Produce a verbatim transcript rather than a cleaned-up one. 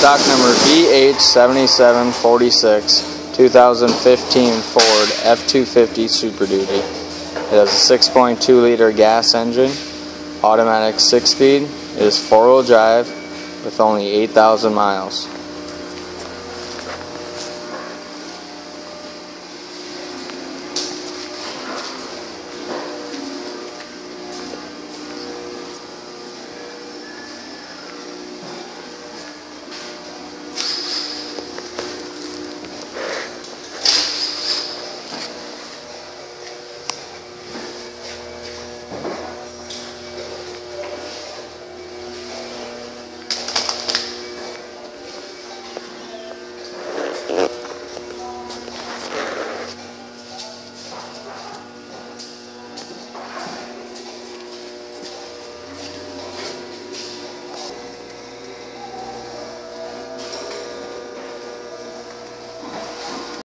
Stock number B H seven seven four six, two thousand fifteen Ford F two fifty Super Duty. It has a six point two liter gas engine, automatic six speed. It is four wheel drive with only eight thousand miles.